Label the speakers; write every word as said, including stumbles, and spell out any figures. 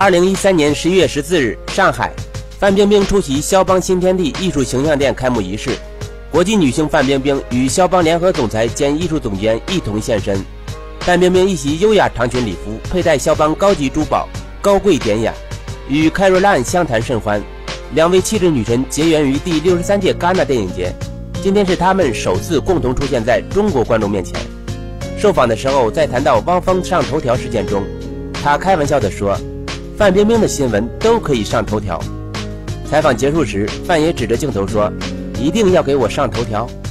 Speaker 1: 二零一三年十一月十四日，上海，范冰冰出席肖邦新天地艺术形象店开幕仪式，国际女星范冰冰与肖邦联合总裁兼艺术总监一同现身。范冰冰一袭优雅长裙礼服，佩戴肖邦高级珠宝，高贵典雅，与凯瑞兰相谈甚欢。两位气质女神结缘于第六十三届戛纳电影节，今天是她们首次共同出现在中国观众面前。受访的时候，在谈到汪峰上头条事件中，她开玩笑地说，范冰冰的新闻都可以上头条。采访结束时，范也指着镜头说，一定要给我上头条。